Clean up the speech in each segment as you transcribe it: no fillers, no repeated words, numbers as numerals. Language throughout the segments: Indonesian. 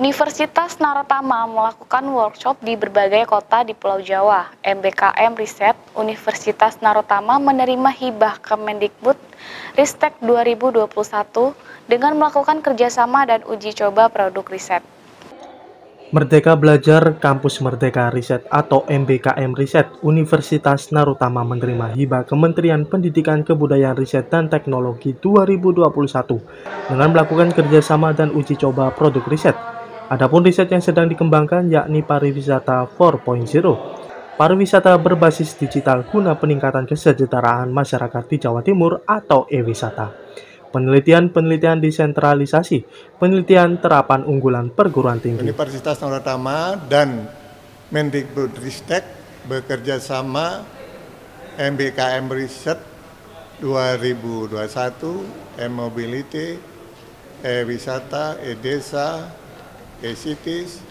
Universitas Narotama melakukan workshop di berbagai kota di Pulau Jawa. MBKM Riset Universitas Narotama menerima hibah Kemendikbud Ristek 2021 dengan melakukan kerjasama dan uji coba produk riset. Merdeka Belajar Kampus Merdeka Riset atau MBKM Riset Universitas Narotama menerima hibah Kementerian Pendidikan Kebudayaan Riset dan Teknologi 2021 dengan melakukan kerjasama dan uji coba produk riset. Adapun riset yang sedang dikembangkan yakni pariwisata 4.0, pariwisata berbasis digital guna peningkatan kesejahteraan masyarakat di Jawa Timur atau e-wisata. Penelitian desentralisasi, penelitian terapan unggulan perguruan tinggi. Universitas Narotama dan Mendikbudristek bekerja sama MBKM Riset 2021, e-mobility, e-wisata, e-desa, e-cities.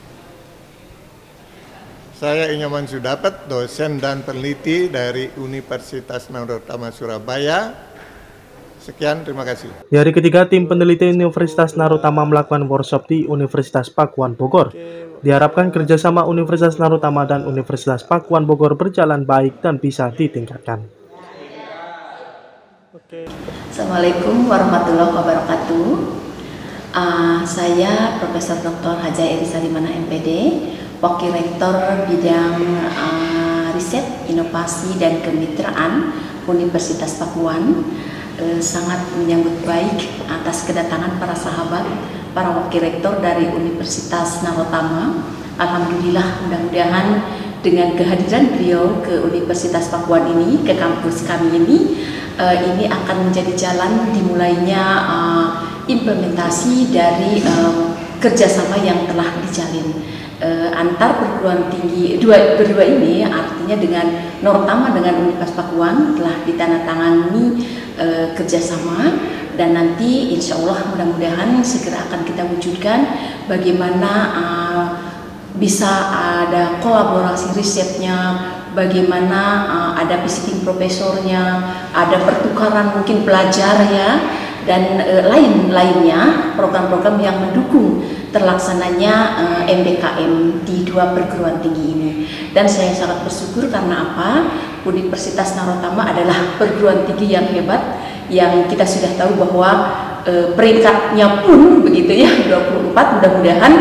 Saya Inyoman Sudapat, dosen dan peneliti dari Universitas Narotama Surabaya. Sekian, terima kasih. Di hari ketiga, tim peneliti Universitas Narotama melakukan workshop di Universitas Pakuan Bogor. Diharapkan kerjasama Universitas Narotama dan Universitas Pakuan Bogor berjalan baik dan bisa ditingkatkan. Assalamualaikum warahmatullahi wabarakatuh. Saya Profesor Dr. Haja Irisa Dimana MPD, Wakil Rektor Bidang Riset, Inovasi, dan Kemitraan Universitas Pakuan. Sangat menyambut baik atas kedatangan para sahabat, para wakil rektor dari Universitas Narotama. Alhamdulillah, mudah-mudahan dengan kehadiran beliau ke Universitas Pakuan ini, ke kampus kami ini akan menjadi jalan dimulainya implementasi dari kerjasama yang telah dijalin antar perguruan tinggi berdua ini, artinya dengan Narotama dengan Universitas Pakuan telah ditandatangani kerjasama, dan nanti insya Allah mudah-mudahan segera akan kita wujudkan bagaimana bisa ada kolaborasi risetnya, bagaimana ada visiting profesornya, ada pertukaran mungkin pelajar ya, dan lain-lainnya program-program yang mendukung terlaksananya MBKM di dua perguruan tinggi ini. Dan saya sangat bersyukur karena apa? Universitas Narotama adalah perguruan tinggi yang hebat, yang kita sudah tahu bahwa peringkatnya pun begitu ya, 24. Mudah-mudahan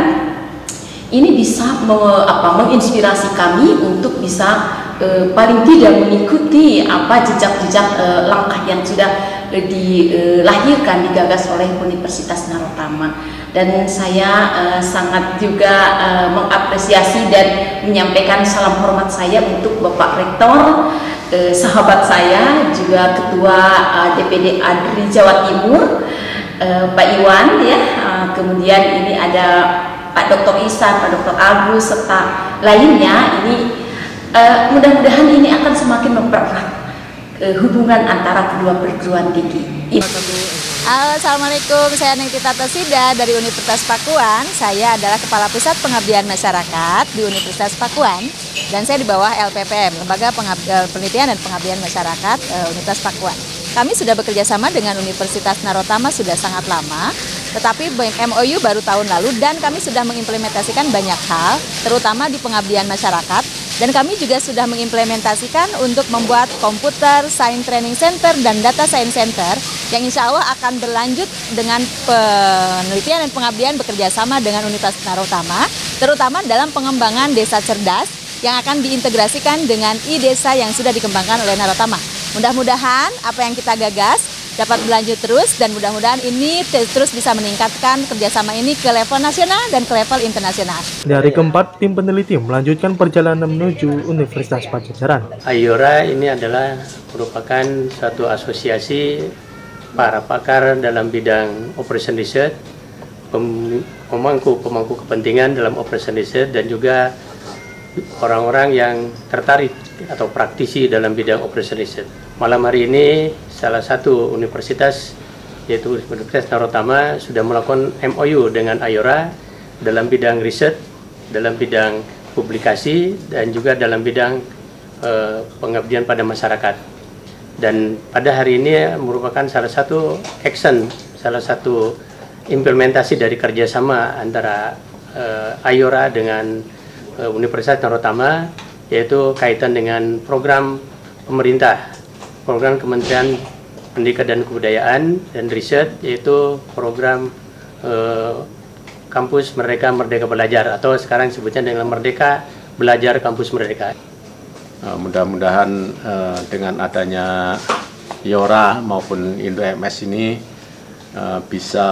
ini bisa menginspirasi kami untuk bisa paling tidak mengikuti jejak-jejak langkah yang sudah dilahirkan, digagas oleh Universitas Narotama. Dan saya sangat juga mengapresiasi dan menyampaikan salam hormat saya untuk Bapak Rektor, sahabat saya, juga Ketua DPD ADRI Jawa Timur, Pak Iwan ya. Kemudian ini ada Pak Dr. Ihsan, Pak Dr. Agus, serta lainnya. Ini mudah-mudahan ini akan semakin mempererat hubungan antara kedua perguruan tinggi. Assalamualaikum, saya Nengtita Tosida dari Universitas Pakuan. Saya adalah Kepala Pusat Pengabdian Masyarakat di Universitas Pakuan, dan saya di bawah LPPM, Lembaga Penelitian dan Pengabdian Masyarakat Universitas Pakuan. Kami sudah bekerja sama dengan Universitas Narotama sudah sangat lama, tetapi MOU baru tahun lalu, dan kami sudah mengimplementasikan banyak hal, terutama di pengabdian masyarakat. Dan kami juga sudah mengimplementasikan untuk membuat Computer Science Training Center dan Data Science Center yang insya Allah akan berlanjut dengan penelitian dan pengabdian bekerja sama dengan Universitas Narotama, terutama dalam pengembangan desa cerdas yang akan diintegrasikan dengan e-desa yang sudah dikembangkan oleh Narotama. Mudah-mudahan apa yang kita gagas dapat berlanjut terus, dan mudah-mudahan ini terus bisa meningkatkan kerjasama ini ke level nasional dan ke level internasional. Di hari keempat, tim peneliti melanjutkan perjalanan menuju Universitas Pajajaran. Ayora ini adalah merupakan satu asosiasi para pakar dalam bidang operation research, pemangku kepentingan dalam operation research, dan juga orang-orang yang tertarik atau praktisi dalam bidang operation research. Malam hari ini salah satu universitas, yaitu Universitas Narotama, sudah melakukan MOU dengan Ayora dalam bidang riset, dalam bidang publikasi, dan juga dalam bidang pengabdian pada masyarakat. Dan pada hari ini merupakan salah satu action, salah satu implementasi dari kerjasama antara Ayora dengan Universitas Narotama, yaitu kaitan dengan program pemerintah, program Kementerian Pendidikan dan Kebudayaan dan Riset, yaitu program Kampus Merdeka Merdeka Belajar, atau sekarang sebutnya dengan Merdeka Belajar Kampus Merdeka. Mudah-mudahan dengan adanya Ayora maupun Indo-MS ini bisa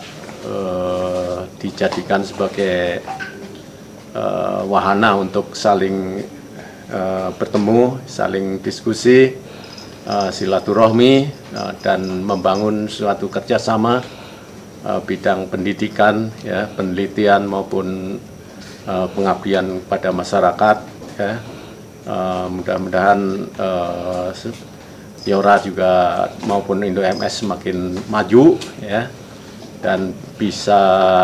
dijadikan sebagai wahana untuk saling bertemu, saling diskusi, silaturahmi, dan membangun suatu kerjasama bidang pendidikan, ya, penelitian maupun pengabdian pada masyarakat. Ya. Mudah-mudahan Ayora juga maupun Indo-MS semakin maju, ya, dan bisa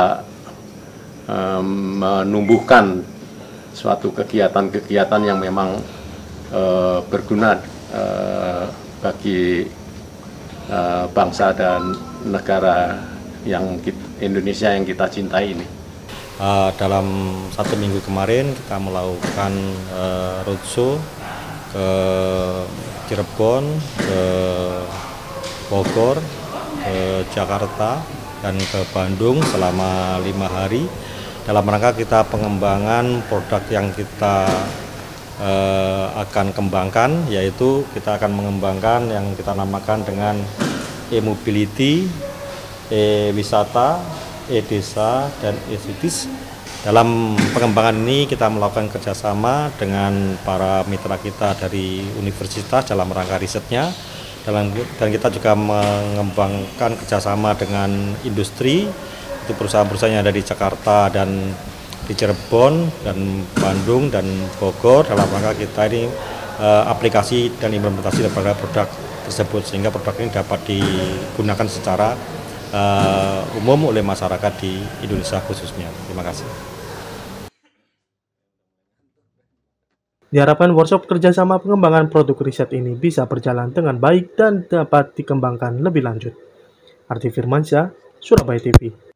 menumbuhkan suatu kegiatan-kegiatan yang memang berguna bagi bangsa dan negara Indonesia yang kita cintai ini. Dalam 1 minggu kemarin kita melakukan roadshow ke Cirebon, ke Bogor, ke Jakarta, dan ke Bandung selama 5 hari dalam rangka kita pengembangan produk yang kita akan kembangkan, yaitu kita akan mengembangkan yang kita namakan dengan e-mobility, e-wisata, e-desa, dan e-cities. Dalam pengembangan ini kita melakukan kerjasama dengan para mitra kita dari universitas dalam rangka risetnya, dan kita juga mengembangkan kerjasama dengan industri, itu perusahaan-perusahaan yang ada di Jakarta dan di Cirebon dan Bandung dan Bogor, dalam rangka kita ini aplikasi dan implementasi daripada produk tersebut, sehingga produk ini dapat digunakan secara umum oleh masyarakat di Indonesia khususnya. Terima kasih. Diharapkan workshop kerjasama pengembangan produk riset ini bisa berjalan dengan baik dan dapat dikembangkan lebih lanjut. Arti Firmansyah, Surabaya TV.